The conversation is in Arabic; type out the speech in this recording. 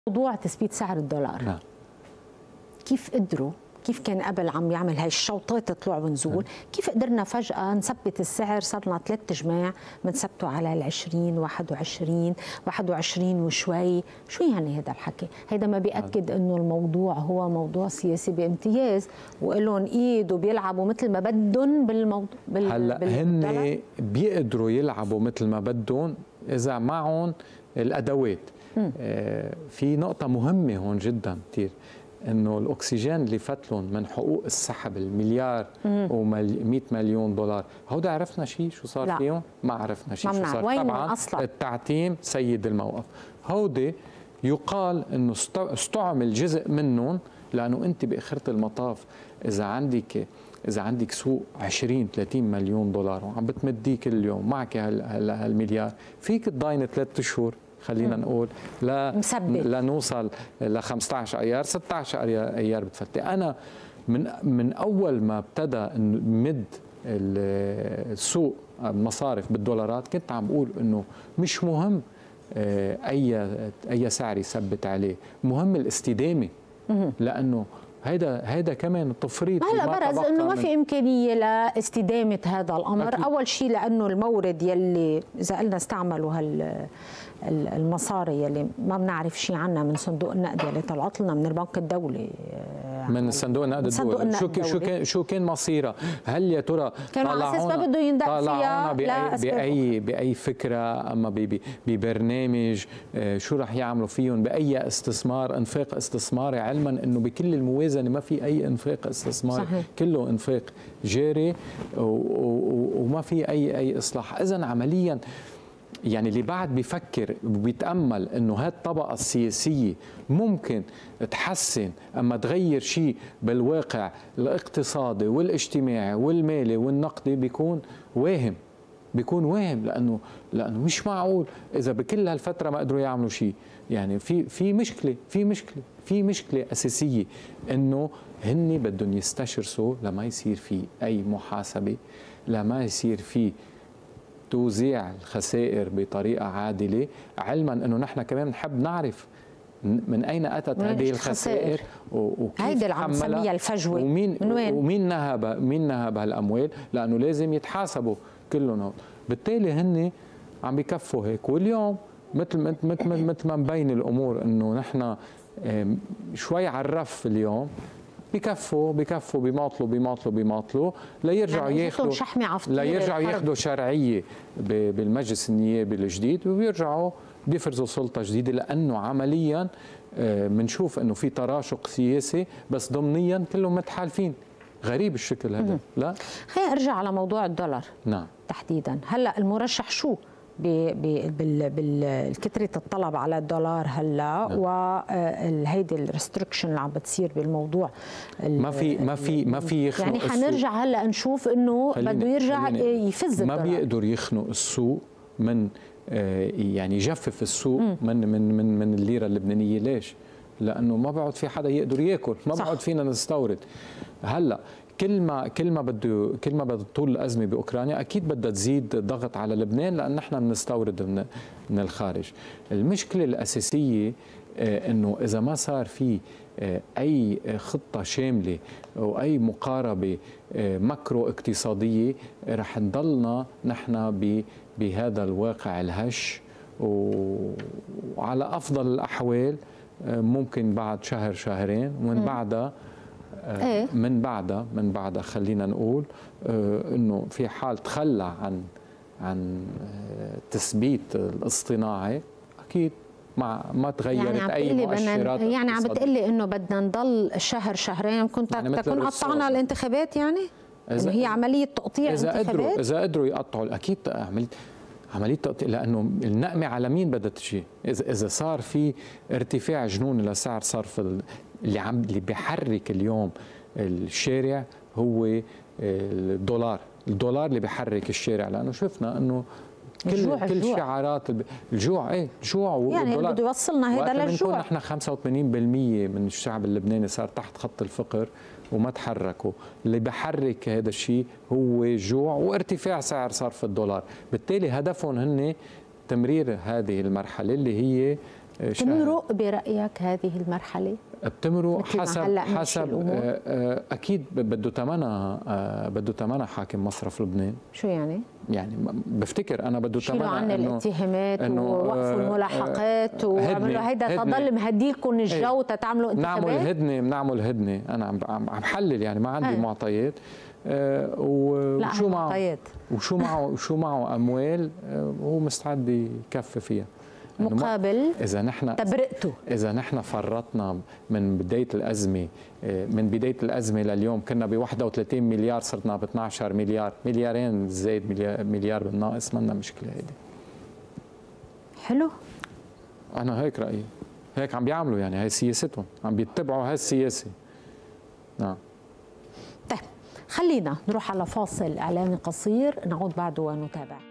موضوع تثبيت سعر الدولار. نعم. كيف قدروا؟ كيف كان قبل عم يعمل هاي الشوطات طلوع ونزول؟ كيف قدرنا فجأة نثبت السعر؟ صار لنا 3 جماع بنثبته على ال20 21 وشوي. شو يعني هذا الحكي؟ هذا ما بيأكد انه الموضوع هو موضوع سياسي بامتياز وإلهم ايد وبيلعبوا مثل ما بدهم بالموضوع. هلا هن بيقدروا يلعبوا مثل ما بدهم اذا معهم الادوات. في نقطة مهمة هون جدا كثير، انه الاكسجين اللي فتلهم من حقوق السحب المليار و100 مليون دولار، هودا عرفنا شيء شو صار لا. فيهم؟ ما عرفنا شيء شو صار. طبعا أصلاً التعتيم سيد الموقف. هودي يقال انه استعمل جزء منهم، لانه انت باخرة المطاف اذا عندك سوق 20 30 مليون دولار وعم بتمديه كل يوم معك هالمليار، فيك تضايني 3 اشهر خلينا نقول لنوصل ل 15 ايار 16 ايار بتفتي. انا من اول ما ابتدى مد السوق المصارف بالدولارات كنت عم بقول انه مش مهم اي سعر يثبت عليه، مهم الاستدامه، لانه هيدا كمان تفريط. هلا برز انه ما في امكانيه لاستدامه هذا الامر. أكيد. اول شيء لانه المورد يلي اذا قلنا استعملوا المصاري يلي ما بنعرف شيء عنها من صندوق النقد يلي طلعت لنا من البنك الدولي، من صندوق النقد الدولي. شو كان مصيرها؟ هل يا ترى كانوا على اساس ما بده يندق فيها باي فكره اما ببرنامج شو رح يعملوا فيهم باي استثمار، انفاق استثماري، علما انه بكل الموازنه ما في اي انفاق استثماري. صحيح. كله انفاق جاري وما في اي اصلاح. اذا عمليا يعني اللي بعد بيفكر وبيتأمل انه هاي الطبقة السياسية ممكن تحسن اما تغير شيء بالواقع الاقتصادي والاجتماعي والمالي والنقدي بيكون واهم. لانه مش معقول اذا بكل هالفترة ما قدروا يعملوا شيء. يعني في مشكلة اساسية، انه هن بدهم يستشرسوا لما يصير في اي محاسبة، لما يصير في توزيع الخسائر بطريقة عادلة، علما أنه نحن كمان نحب نعرف من أين أتت هذه الخسائر وكيف هيدي اللي عم نسميها الفجوة، ومين نهب هالأموال، لأنه لازم يتحاسبوا كلهم. بالتالي هن عم بكفوا هيك. واليوم مثل ما مبين الأمور أنه نحن شوي على الرف اليوم بكفوا بيماطلوا ليرجعوا ياخذوا شرعيه بالمجلس النيابي الجديد، وبيرجعوا بيفرزوا سلطه جديده، لانه عمليا بنشوف انه في تراشق سياسي بس ضمنيا كلهم متحالفين. غريب الشكل هذا. لا خلينا ارجع على موضوع الدولار. نعم. تحديدا هلا المرشح شو بالكثرة الطلب على الدولار هلا وهيدي الريستريكشن اللي عم بتصير بالموضوع. ما في يخنق يعني حنرجع هلا نشوف انه بده يرجع يفز الدولار. ما بيقدر يخنق السوق من يعني يجفف السوق من الليره اللبنانيه. ليش؟ لانه ما بعد في حدا يقدر ياكل، ما بعد فينا نستورد. هلا كل ما بده طول الازمه باوكرانيا اكيد بدها تزيد ضغط على لبنان، لان نحن بنستورد من الخارج. المشكله الاساسيه انه اذا ما صار في اي خطه شامله او اي مقاربه ماكرو اقتصاديه، رح نضلنا نحن بهذا الواقع الهش. وعلى افضل الاحوال ممكن بعد شهر شهرين ومن بعدها من بعدها خلينا نقول انه في حال تخلى عن تثبيت الاصطناعي، اكيد ما تغيرت يعني اي مؤشرات. يعني عم بتقلي انه بدنا نضل شهر شهرين كنت يعني تكون قطعنا الانتخابات، يعني انه هي عمليه تقطيع انتخابات. اذا قدروا يقطعوا اكيد عمليه تقطيع، لانه النقمه على مين بدها تجي؟ اذا صار في ارتفاع جنوني لسعر صرف اللي بيحرك اليوم الشارع هو الدولار اللي بيحرك الشارع، لانه شفنا انه كل شعارات الجوع يعني اللي بده يوصلنا هذا للجوع. نحن 85% من الشعب اللبناني صار تحت خط الفقر وما تحركوا. اللي بحرك هذا الشيء هو الجوع وارتفاع سعر صرف الدولار. بالتالي هدفهم هن تمرير هذه المرحله اللي هي تمرق برايك هذه المرحله؟ بتمرق حسب اكيد بده ثمنها حاكم مصرف لبنان. شو يعني؟ يعني بفتكر انا بده ثمنها عن الاتهامات ووقفوا الملاحقات وعملوا هيدا تضل مهديكم الجو تتعملوا انتخابات. بنعمل هدنه انا عم حلل يعني ما عندي معطيات. وشو معه اموال هو مستعد يكفي فيها مقابل اذا نحن تبرئته. اذا نحن فرطنا من بدايه الازمه لليوم كنا ب 31 مليار صرنا ب 12 مليار، مليارين زايد مليار بالناقص، منا مشكله هيدي. حلو، انا هيك رايي، هيك عم بيعملوا يعني، هي سياستهم، عم بيتبعوا هالسياسه. نعم. طيب خلينا نروح على فاصل اعلامي قصير، نعود بعده ونتابع.